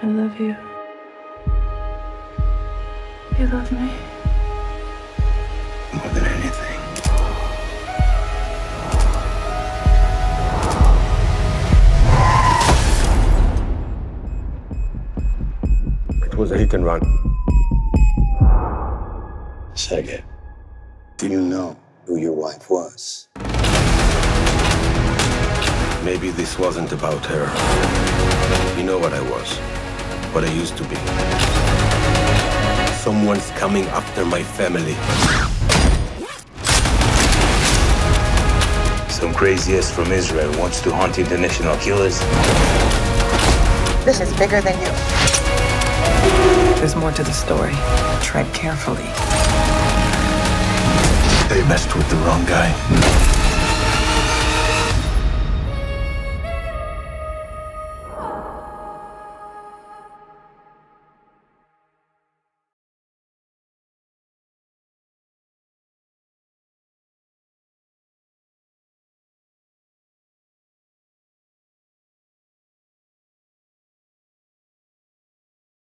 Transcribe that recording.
love you. You love me? More than anything. It was a hit and run. Second, do you know who your wife was? Maybe this wasn't about her. You know what I was, what I used to be. Someone's coming after my family. Some crazy ass from Israel wants to hunt international killers. This is bigger than you. There's more to the story. Tread carefully. They messed with the wrong guy.